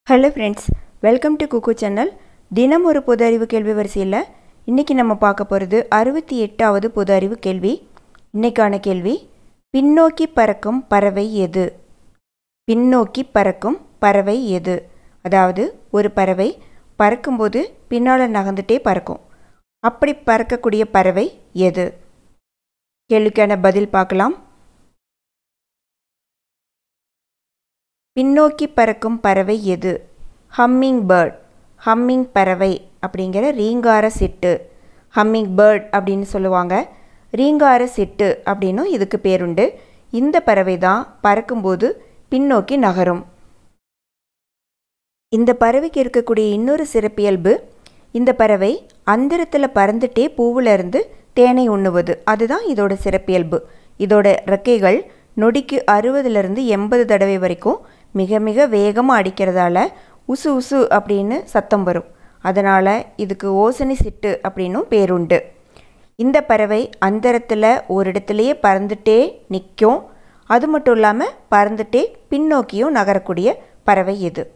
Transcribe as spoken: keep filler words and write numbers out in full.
Hello friends, welcome to குக்கு channel. தினம் ஒரு பொது அறிவு கேள்வி வரிசையில் இன்றைக்கி நம்ம பார்க்க போகிறது அறுபத்தி எட்டாவது பொது அறிவு கேள்வி. இன்றைக்கான கேள்வி, பின்னோக்கி பறக்கும் பறவை எது? பின்னோக்கி பறக்கும் பறவை எது? அதாவது ஒரு பறவை பறக்கும்போது பின்னால் நகர்ந்துட்டே பறக்கும். அப்படி பறக்கக்கூடிய பறவை எது? கேள்விக்கான பதில் பார்க்கலாம். பின்னோக்கி பறக்கும் பறவை எது? Humming bird. ஹம்மிங் பறவை அப்படிங்கிற ரீங்கார சிட்டு, ஹம்மிங் பேர்ட் அப்படின்னு சொல்லுவாங்க. ரீங்கார சிட்டு அப்படின்னும் இதுக்கு பேருண்டு. இந்த பறவை தான் பறக்கும்போது பின்னோக்கி நகரும். இந்த பறவைக்கு இருக்கக்கூடிய இன்னொரு சிறப்பியல்பு, இந்த பறவை அந்தரத்தில் பறந்துட்டே பூவிலிருந்து தேனை உண்ணுவது. அதுதான் இதோட சிறப்பியல்பு. இதோட ரெக்கைகள் நொடிக்கு அறுபதுலேருந்து எண்பது தடவை வரைக்கும் மிக மிக வேகமாக அடிக்கிறதால உசு உசு அப்படின்னு சத்தம் வரும். அதனால் இதுக்கு ஓசனி சிட்டு அப்படின்னும் பேருண்டு. இந்த பறவை அந்தரத்தில் ஒரு இடத்துலையே பறந்துட்டே நிற்கும். அது மட்டும் இல்லாமல் பறந்துட்டே பின்னோக்கியும் நகரக்கூடிய பறவை இது.